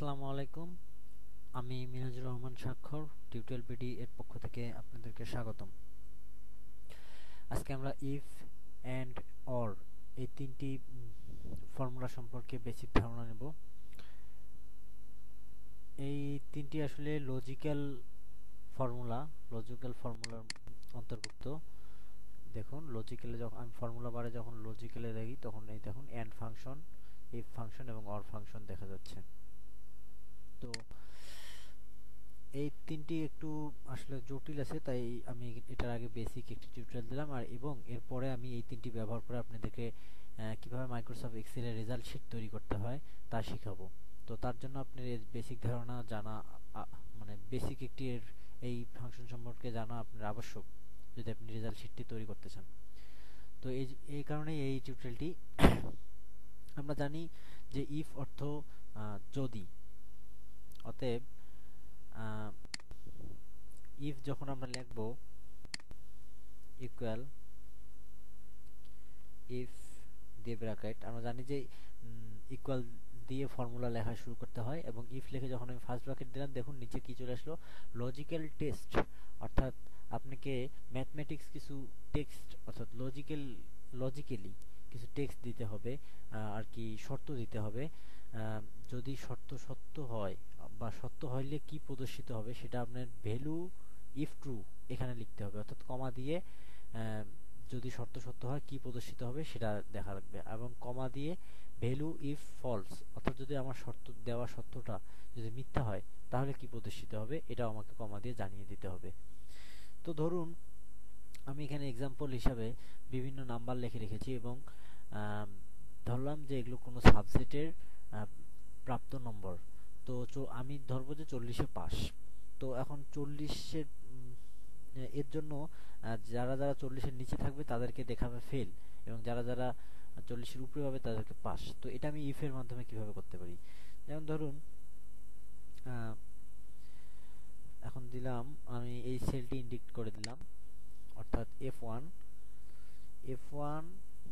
আসসালামু আলাইকুম। আমি মিরাজুর রহমান স্বাক্ষর টিউটোরিয়াল বিডি এর পক্ষ থেকে আপনাদেরকে স্বাগতম। আজকে আমরা ইফ অ্যান্ড অর এই তিনটি ফর্মুলা সম্পর্কে বেসিক ধারণা নেব। এই তিনটি আসলে লজিক্যাল ফর্মুলার অন্তর্ভুক্ত। দেখুন লজিক্যালে যখন আমি ফর্মুলা বারে যখন লজিক্যালে দেখি তখন এই দেখুন অ্যান্ড ফাংশন, ইফ ফাংশন এবং অর ফাংশন দেখা যাচ্ছে। তো এই তিনটি একটু আসলে জটিল আছে, তাই আমি এটার আগে বেসিক একটি টিউটোরিয়াল দিলাম এবং এরপরে আমি এই তিনটি ব্যবহার করে আপনাদেরকে কিভাবে মাইক্রোসফট এক্সেল এর রেজাল্ট শীট তৈরি করতে হয় তা শেখাবো। তো তার জন্য আপনার এই বেসিক ধারণা জানা মানে বেসিক একটি এই ফাংশন সম্পর্কে জানা আপনার আবশ্যক যদি আপনি রেজাল্ট শীটটি তৈরি করতে চান। তো এই কারণেই এই টিউটোরিয়ালটি। আমরা জানি যে ইফ অর্থ যদি, অতএব ইফ যখন আমরা লিখব ইকুয়াল ইফ দিয়ে ব্র্যাকেট, আমরা জানি যে ইকুয়াল দিয়ে ফর্মুলা লেখা শুরু করতে হয় এবং ইফ লিখে যখন আমি ফার্স্ট ব্র্যাকেট দিলাম দেখুন নিচে কি চলে আসলো, লজিক্যাল টেস্ট। অর্থাৎ আপনাকে ম্যাথমেটিক্স কিছু টেক্সট অর্থাৎ লজিক্যালি কিছু টেক্সট দিতে হবে, আর কি শর্ত দিতে হবে। যদি শর্ত সত্য হয় বা সত্য হইলে কি প্রদর্শিত হবে সেটা আপনার ভ্যালু ইফ ট্রু এখানে লিখতে হবে, অর্থাৎ কমা দিয়ে যদি শর্ত সত্য হয় কি প্রদর্শিত হবে সেটা দেখা লাগবে, এবং কমা দিয়ে ভ্যালু ইফ ফলস, অর্থাৎ যদি আমার শর্ত দেওয়া সত্যটা যদি মিথ্যা হয় তাহলে কি প্রদর্শিত হবে এটাও আমাকে কমা দিয়ে জানিয়ে দিতে হবে। তো ধরুন আমি এখানে এক্সাম্পল হিসাবে বিভিন্ন নাম্বার লিখে রেখেছি এবং ধরলাম যে এগুলো কোনো সাবজেক্টের প্রাপ্ত নম্বর। তো আমি ধরবো যে 40-এ পাস। তো এখন 40-এর এর জন্য যারা যারা 40-এর নিচে থাকবে তাদেরকে দেখাবে ফেল, এবং যারা যারা 40-এর উপরে পাবে তাদেরকে পাস। তো এটা আমি ইফ এর মাধ্যমে কিভাবে করতে পারি, যেমন ধরুন এখন দিলাম আমি এই সেলটি ইন্ডিকেট করে দিলাম, অর্থাৎ F1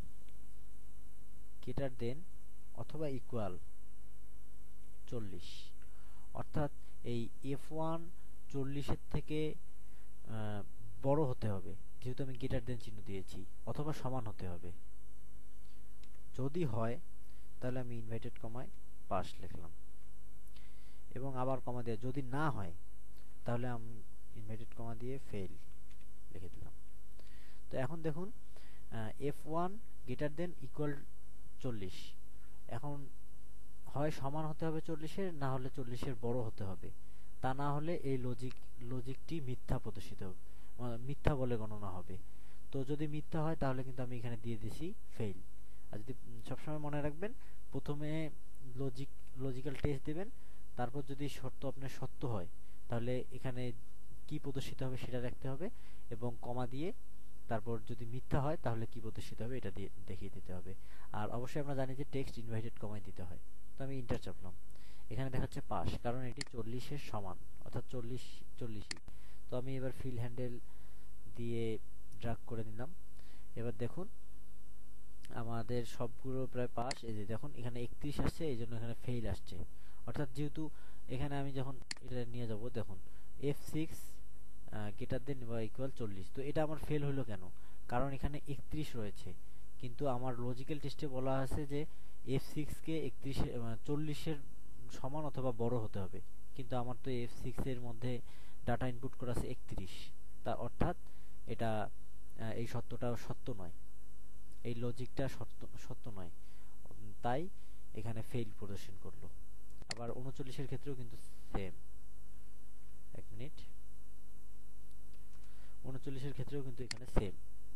গ্রেটার দেন অথবা ইকুয়াল 40, অর্থাৎ এই F1 40-এর থেকে বড় হতে হবে, যেহেতু আমি গ্রেটার দেন চিহ্ন দিয়েছি, অথবা সমান হতে হবে। যদি হয় তাহলে আমি ইনভার্টেড কমায় পাস লিখলাম এবং আবার কমা দিয়ে, যদি না হয় তাহলে আমি ইনভার্টেড কমা দিয়ে ফেল লিখে দিলাম। তো এখন দেখুন F1 গ্রেটার দেন ইকুয়াল 40, এখন হয় সমান হতে হবে 40-এর, না হলে 40-এর বড় হতে হবে, তা না হলে এই লজিকটি মিথ্যা প্রদর্শিত হবে, মিথ্যা বলে গণনা হবে। তো যদি মিথ্যা হয় তাহলে কিন্তু আমি এখানে দিয়ে দিছি ফেল। আর যদি সবসময় মনে রাখবেন প্রথমে লজিক্যাল টেস্ট দেবেন, তারপর যদি শর্ত আপনার সত্য হয় তাহলে এখানে কি প্রদর্শিত হবে সেটা দেখতে হবে, এবং কমা দিয়ে তারপর যদি মিথ্যা হয় তাহলে কি প্রদর্শিত হবে এটা দিয়ে দেখিয়ে দিতে হবে। আর অবশ্যই আমরা জানি যে টেক্সট ইনভার্টেড কমায় দিতে হয়। তো আমি ইন্টার চাপলাম, এখানে দেখাচ্ছে পাস, কারণ এটি 40-এর সমান, অর্থাৎ 40-ই। তো আমি এবার ফিল হ্যান্ডেল দিয়ে ড্র্যাগ করে নিলাম। এবার দেখুন আমাদের সবগুলো প্রায় পাস। এই যে দেখুন এখানে 31 আসছে, এই জন্য এখানে ফেল আসছে। অর্থাৎ যেহেতু এখানে আমি যখন এটা নিয়ে যাব দেখুন F6 গ্রেটার দেন বা ইকুয়াল 40, তো এটা আমার ফেল হলো কেন, কারণ এখানে 31 রয়েছে, কিন্তু আমার লজিক্যাল টেস্টে বলা আছে যে F6 কে 40-এর সমান অথবা বড় হতে হবে, কিন্তু আমার তো F6 এর মধ্যে ডাটা ইনপুট করা আছে 31, তা অর্থাৎ এটা এই সত্যটা সত্য নয়, এই লজিকটা সত্য নয়, তাই এখানে ফেল প্রদর্শন করলো। আবার 39-এর ক্ষেত্রেও কিন্তু সেম, এক মিনিট, 39-এর ক্ষেত্রেও কিন্তু এখানে সেম।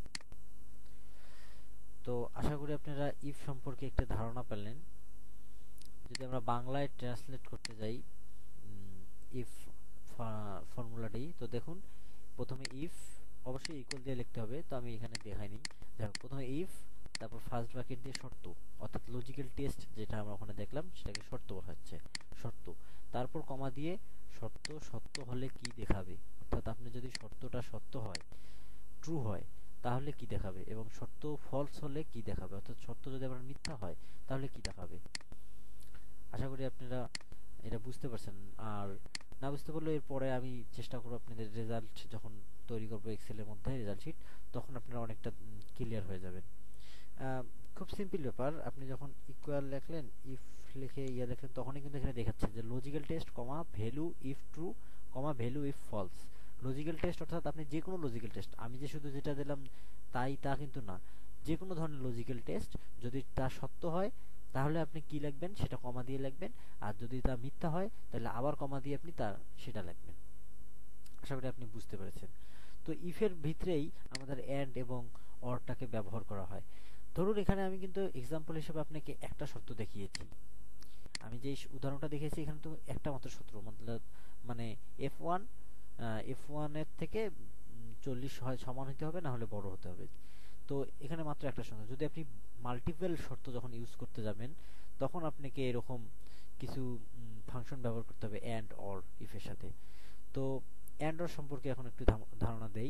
তো আশা করি আপনারা ইফ সম্পর্কে একটা ধারণা পেলেন। যদি আমরা বাংলায় ট্রান্সলেট করতে যাই ইফ ফর্মুলাটি, তো দেখুন প্রথমে ইফ অবশ্যই ইকুয়াল দিয়ে লিখতে হবে, তো আমি এখানে দেখাইনি। দেখো প্রথমে ইফ, তারপর ফার্স্ট ব্র্যাকেট দিয়ে শর্ত, অর্থাৎ লজিক্যাল টেস্ট যেটা আমরা ওখানে দেখলাম সেটাকে শর্ত বলা হচ্ছে, শর্ত, তারপর কমা দিয়ে শর্ত সত্য হলে কি দেখাবে, অর্থাৎ আপনি যদি শর্তটা সত্য হয়, ট্রু হয়, তাহলে কি দেখাবে, এবং শর্ত ফলস হলে কি দেখাবে, অর্থাৎ শর্ত যদি আবার মিথ্যা হয় তাহলে কি দেখাবে। আশা করি আপনারা এটা বুঝতে পারছেন। আর না বুঝতে পারলে এরপরে আমি চেষ্টা করবো আপনাদের রেজাল্ট যখন তৈরি করবো এক্সেলের মধ্যে রেজাল্ট শিট, তখন আপনারা অনেকটা ক্লিয়ার হয়ে যাবেন। আহ, খুব সিম্পল ব্যাপার। আপনি যখন ইকুয়াল লিখলেন, ইফ লিখে লিখলেন, তখনই কিন্তু এখানে দেখাচ্ছে যে logical test comma value if true comma value if false. Logical test অর্থাৎ আপনি যে কোনো লজিক্যাল টেস্ট, আমি যে শুধু যেটা দিলাম তাই তা কিন্তু না, যে কোনো ধরনের লজিক্যাল টেস্ট যদি তা সত্য হয় তাহলে আপনি কি লিখবেন সেটা কমা দিয়ে লিখবেন, আর যদি তা মিথ্যা হয় তাহলে আবার কমা দিয়ে আপনি সেটা লিখবেন। আশা করি আপনি বুঝতে পেরেছেন। তো ইফের ভিতরেই আমাদের এন্ড এবং অরটাকে ব্যবহার করা হয়। ধরুন এখানে আমি কিন্তু এক্সাম্পল হিসেবে আপনাকে একটা শর্ত দেখিয়েছি। আমি যে উদাহরণটা দেখেছি এখানে তো একটা মাত্র শর্ত, মানে F1 F1 এর থেকে 40 হয় সমান হতে হবে, না হলে বড় হতে হবে। তো এখানে মাত্র একটা শর্ত। যদি আপনি মাল্টিপল শর্ত যখন ইউজ করতে যাবেন তখন আপনাকে এরকম কিছু ফাংশন ব্যবহার করতে হবে এন্ড অর ইফের সাথে। তো এন্ড অর সম্পর্কে এখন একটু ধারণা দেই।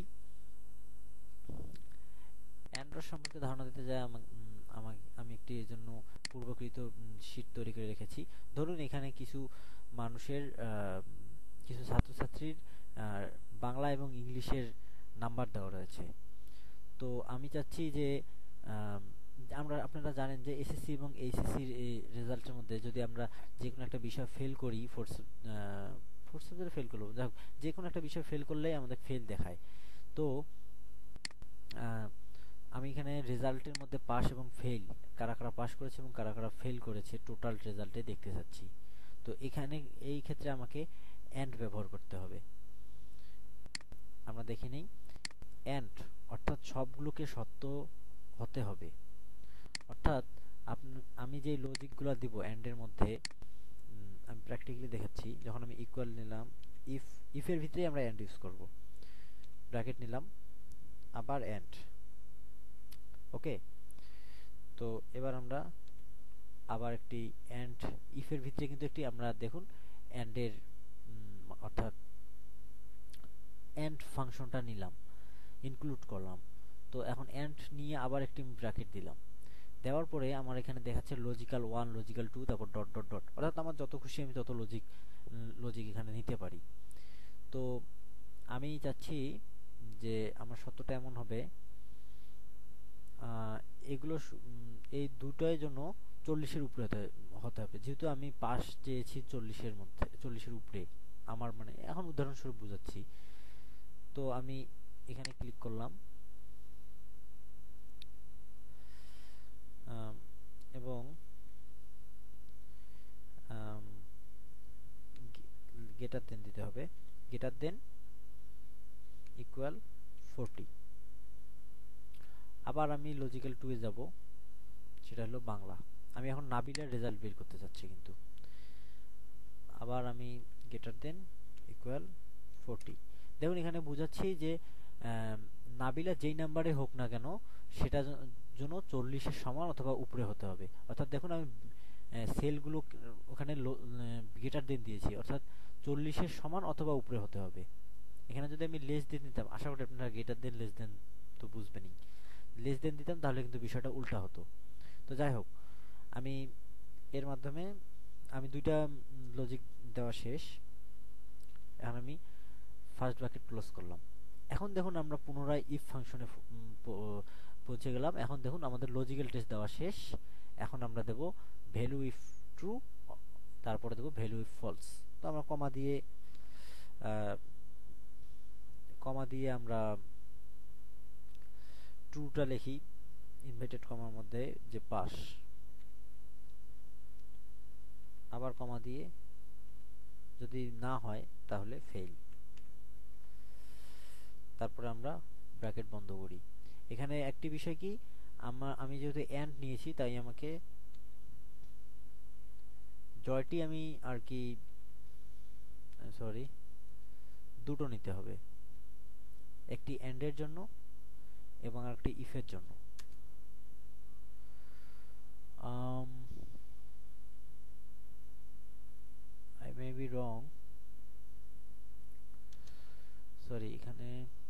অ্যান্ড্রয়েড সম্পর্কে ধারণা দিতে যাই আমি একটি এর জন্য পূর্বকৃত শীট তৈরি করে রেখেছি। ধরুন এখানে কিছু মানুষের কিছু ছাত্রছাত্রীর বাংলা এবং ইংলিশের নাম্বার দেওয়া রয়েছে। তো আমি চাচ্ছি যে আপনারা জানেন যে এসএসসি এবং এইচএসসির রেজাল্টের মধ্যে যদি আমরা যে কোনো একটা বিষয় ফেল করি, ফোর্থ সাবজেক্টে ফেল করবো, যাই হোক যে কোনো একটা বিষয় ফেল করলেই আমাদের ফেল দেখায়। তো আমি এখানে রেজাল্টের মধ্যে পাস এবং ফেল, কারা কারা পাস করেছে এবং কারা কারা ফেল করেছে টোটাল রেজাল্টে দেখতে চাচ্ছি। তো এখানে এই ক্ষেত্রে আমাকে এন্ড ব্যবহার করতে হবে। আমরা দেখে নেই, এন্ড অর্থাৎ সবগুলোকে সত্য হতে হবে। অর্থাৎ আমি যে লজিকগুলো দিব এন্ড এর মধ্যে, আমি প্র্যাকটিক্যালি দেখাচ্ছি। যখন আমি ইকুয়াল নিলাম, ইফের ভিতরে আমরা এন্ড ইউজ করব, ব্র্যাকেট নিলাম, আবার এন্ড। ওকে, তো এবার আমরা আবার একটি এন্ড, ইফের ভিতরে কিন্তু একটি আমরা দেখুন এন্ড এর অর্থাৎ এন্ড ফাংশনটা নিলাম, ইনক্লুড করলাম। তো এখন এন্ড নিয়ে আবার একটি ব্র্যাকেট দিলাম, দেওয়ার পরে আমার এখানে দেখাচ্ছে লজিক্যাল 1 লজিক্যাল 2 তারপর ডট ডট ডট, অর্থাৎ আমার যত খুশি আমি তত লজিক এখানে নিতে পারি। তো আমি চাচ্ছি যে আমার সত্যটা এমন হবে, এগুলো এই দুটোর জন্য 40-এর উপরে হতে হবে, যেহেতু আমি পাস চেয়েছি 40-এর মধ্যে, 40-এর উপরে। আমার মানে এখন উদাহরণস্বরূপ বুঝাচ্ছি। তো আমি এখানে ক্লিক করলাম এবং গেটার দেন দিতে হবে, গেটার দেন ইকুয়াল 40। আবার আমি লজিক্যাল 2 এ যাব, সেটা হলো বাংলা। আমি এখন নাবিলের রেজাল্ট বের করতে চাচ্ছি, কিন্তু আবার আমি গেটার দেন ইকুয়াল 40। দেখুন এখানে বুঝাচ্ছি যে নাবিলা যেই নাম্বারে হোক না কেন সেটা জন্য 40-এর সমান অথবা উপরে হতে হবে। অর্থাৎ দেখুন আমি সেলগুলো ওখানে গেটার দেন দিয়েছি, অর্থাৎ 40-এর সমান অথবা উপরে হতে হবে। এখানে যদি আমি লেস দেন দিতাম, আশা করি আপনারা গেটার দেন লেস দেন তো বুঝবেনই, লেস দেন দিতাম তাহলে কিন্তু বিষয়টা উল্টা হতো। তো যাই হোক, আমি এর মাধ্যমে আমি দুইটা লজিক দেওয়া শেষ। এখন আমি ফার্স্ট ব্র্যাকেট ক্লোজ করলাম। এখন দেখুন আমরা পুনরায় ইফ ফাংশনে পৌঁছে গেলাম। এখন দেখুন আমাদের লজিক্যাল টেস্ট দেওয়া শেষ। এখন আমরা দেব ভ্যালু ইফ ট্রু, তারপরে দেব ভ্যালু ইফ ফলস। তো আমরা কমা দিয়ে আমরা ট্রুটা লিখি ইনভার্টেড কমার মধ্যে যে পাস, আবার কমা দিয়ে যদি না হয় তাহলে ফেল, তারপরে আমরা ব্র্যাকেট বন্ধ করি। এখানে একটি বিষয় কি, আমি যেহেতু এন্ড নিয়েছি তাই আমাকে জয়টি আমি আর কি সরি দুটো নিতে হবে, একটি এন্ডের জন্য এবং একটি ইফের জন্য। I may be wrong, sorry এখানে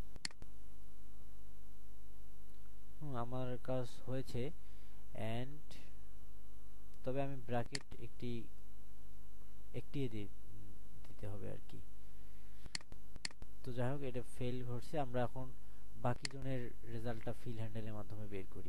আমার কাজ হয়েছে এন্ড, তবে আমি ব্র্যাকেট একটি একটি দিতে হবে আর কি। তো যাই হোক, এটা ফেল ঘটছে। আমরা এখন বাকি জনের রেজাল্টটা ফিল হ্যান্ডেলের মাধ্যমে বের করি।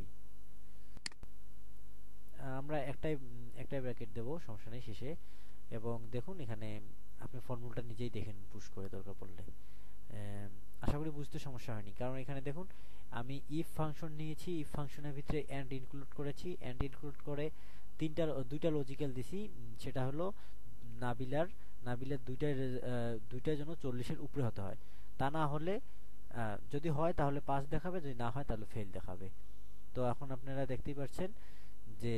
আমরা একটাই ব্র্যাকেট দেব, সমস্যা নেই শেষে। এবং দেখুন এখানে আপনি ফর্মুলাটা নিজেই দেখেন পুশ করে দরকার পড়লে। আশা করি বুঝতে সমস্যা হয়নি, কারণ এখানে দেখুন আমি ইফ ফাংশন নিয়েছি, ইফ ফাংশনের ভিতরে এন্ড ইনক্লুড করেছি, এন্ড ইনক্লুড করে দুইটা লজিক্যাল দিছি। সেটা হলো নাবিলার দুইটার জন্য 40-এর উপরে হতে হয়। তা না হলে যদি হয় তাহলে পাস দেখাবে, যদি না হয় তাহলে ফেল দেখাবে। তো এখন আপনারা দেখতেই পাচ্ছেন যে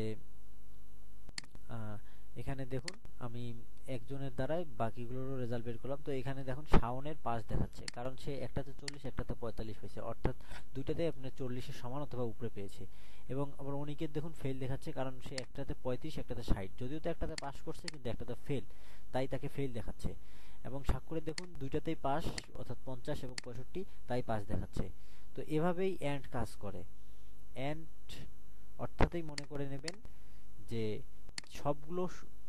এখানে দেখুন আমি একজনের দ্বারাই বাকিগুলোরও রেজাল্ট বের করলাম। তো এখানে দেখুন শাওনের পাস দেখাচ্ছে, কারণ সে একটাতে 40 একটাতে 45 হয়েছে, অর্থাৎ দুইটাতে আপনার 40-এর সমান অথবা উপরে পেয়েছে। এবং আবার অনিকের দেখুন ফেল দেখাচ্ছে, কারণ সে একটাতে 35 একটাতে 60, যদিও তো একটাতে পাস করছে কিন্তু একটাতে ফেল, তাই তাকে ফেল দেখাচ্ছে। এবং স্বাক্ষরে দেখুন দুইটাতেই পাস, অর্থাৎ 50 এবং 65, তাই পাস দেখাচ্ছে। তো এভাবেই এন্ড কাজ করে। এন্ড অর্থাৎই মনে করে নেবেন যে সবগুলো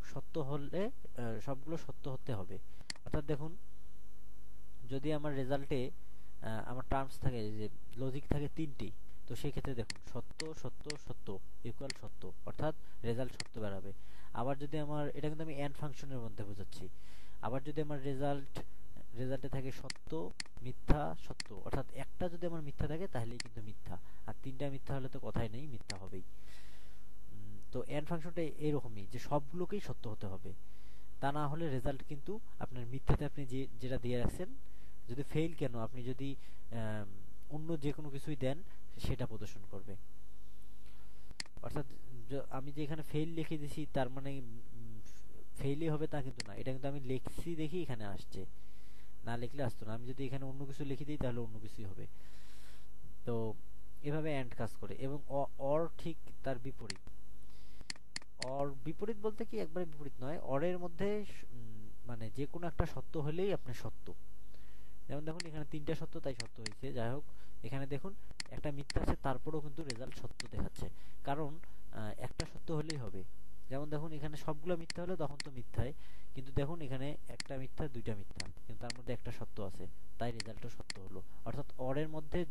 সত্য হতে হবে। অর্থাৎ দেখুন যদি আমার রেজাল্টে আমার টার্মস থাকে, যে লজিক থাকে 3টি, তো সেই ক্ষেত্রে দেখুন সত্য সত্য সত্য ইকুয়াল সত্য, অর্থাৎ রেজাল্ট সত্য বেরাবে। আবার যদি আমার, এটা কিন্তু আমি এন্ড ফাংশনের মধ্যে বোঝাচ্ছি, আবার যদি আমার রেজাল্টে থাকে সত্য মিথ্যা সত্য, অর্থাৎ একটা যদি আমার মিথ্যা থাকে তাহলেই কিন্তু মিথ্যা, আর 3টা মিথ্যা হলে তো কথাই নেই, মিথ্যা হবেই। তো এন্ড ফাংশনটা এরকমই, যে সবগুলোকেই সত্য হতে হবে, তা না হলে রেজাল্ট কিন্তু আপনার মিথ্যাতে আপনি যেটা দিয়ে রাখছেন, যদি ফেল কেন, আপনি যদি অন্য যে কোনো কিছুই দেন সেটা প্রদর্শন করবে। অর্থাৎ আমি যে এখানে ফেল লিখে দিছি তার মানে ফেলই হবে তা কিন্তু না, এটা কিন্তু আমি লিখছি দেখি এখানে আসছে, না লিখলে আসতো না। আমি যদি এখানে অন্য কিছু লিখে দিই তাহলে অন্য কিছুই হবে। তো এভাবে এন্ড কাজ করে। এবং অর ঠিক তার বিপরীত। অর বিপরীত বলতে কি একবারে বিপরীত নয়, অরের মধ্যে মানে যে কোনো একটা সত্য হলেই আপনি সত্য। যেমন দেখুন এখানে 3টা সত্য, তাই সত্য হয়েছে। যাই হোক, এখানে দেখুন একটা মিথ্যা আছে, তারপরেও কিন্তু রেজাল্ট সত্য দেখাচ্ছে, কারণ একটা সত্য হলেই হবে। যেমন দেখুন এখানে সবগুলো মিথ্যা হলে তখন তো মিথ্যাই, কিন্তু দেখুন এখানে একটা মিথ্যা দুইটা মিথ্যা, কিন্তু তার মধ্যে একটা সত্য আছে, তাই রেজাল্টও সত্য হলো। অর্থাৎ অরের মধ্যে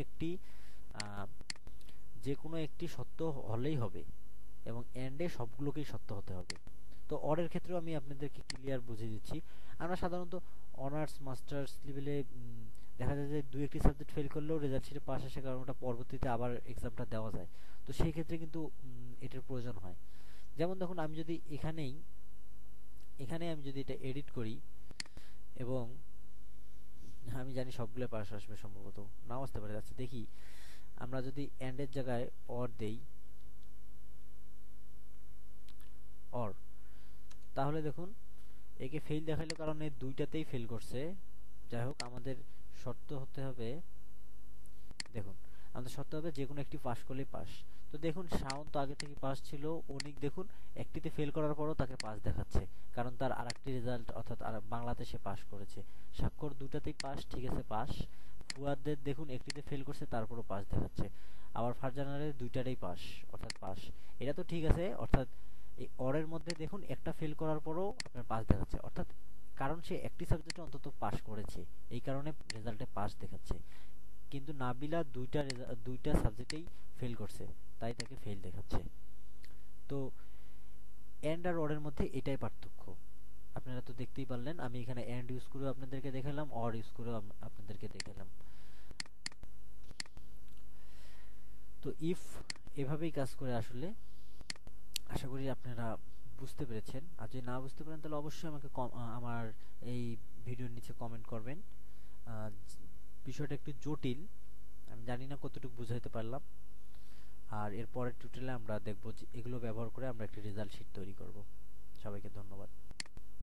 যে কোনো একটি সত্য হলেই হবে, এবং এন্ডে সবগুলোকেই সত্য হতে হবে। তো অরের ক্ষেত্রেও আমি আপনাদেরকে ক্লিয়ার বুঝিয়ে দিচ্ছি। আমরা সাধারণত অনার্স মাস্টার্স লেভেলে দেখা যায় যে 2-1টি সাবজেক্ট ফেল করলেও রেজাল্ট শিটে পাস আসে, কারণ ওটা পরবর্তীতে আবার এক্সামটা দেওয়া যায়। তো সেই ক্ষেত্রে কিন্তু এটার প্রয়োজন হয়। যেমন দেখুন আমি যদি এখানে আমি যদি এটা এডিট করি, এবং আমি জানি সবগুলো পাস আসবে, সম্ভবত নাও আসতে পারে, যাচ্ছে দেখি। আমরা যদি এন্ডের জায়গায় অর দেই, অর, তাহলে দেখুন একে ফেল দেখাইলো, কারণ এই দুইটাতেই ফেল করছে। যাই হোক, আমাদের শর্ত হতে হবে, দেখুন আমাদের শর্ত হবে যে কোনো একটি পাস করলেই পাস। তো দেখুন শাওন তো আগে থেকে পাস ছিল, অনিক দেখুন একটিতে ফেল করার পরও তাকে পাস দেখাচ্ছে, কারণ তার আরেকটি রেজাল্ট, অর্থাৎ বাংলাতে সে পাস করেছে। স্বাক্ষর দুটাতেই পাস, ঠিক আছে পাস। ফুয়াদের দেখুন একটিতে ফেল করছে, তারপরও পাস দেখাচ্ছে। আবার ফারজানারের দুইটারই পাস, অর্থাৎ পাস। এটা তো ঠিক আছে, অর্থাৎ এই অরের মধ্যে দেখুন একটা ফেল করার পরও আপনার পাস দেখাচ্ছে, অর্থাৎ কারণ সে একটি সাবজেক্টে অন্তত পাস করেছে, এই কারণে রেজাল্টে পাস দেখাচ্ছে। কিন্তু নাবিলা দুইটা সাবজেক্টেই ফেল করছে, তাই তাকে ফেল দেখাচ্ছে। তো এন্ড আর অর এর মধ্যে এটাই পার্থক্য। আপনারা তো দেখতেই পারলেন, আমি এখানে এন্ড ইউজ করে আপনাদেরকে দেখালাম, অর ইউজ করে আপনাদেরকে দেখালাম। তো ইফ এভাবেই কাজ করে আসলে। আশা করি আপনারা বুঝতে পেরেছেন, আর যদি না বুঝতে পারেন তাহলে অবশ্যই আমাকে আমার এই ভিডিওর নিচে কমেন্ট করবেন। বিষয়টা একটু জটিল, আমি জানি না কতটুকু বুঝাইতে পারলাম। আর এর পরের টিউটোরিয়ালে আমরা দেখব যে এগুলো ব্যবহার করে আমরা একটা রেজাল্ট শিট তৈরি করব। সবাইকে ধন্যবাদ।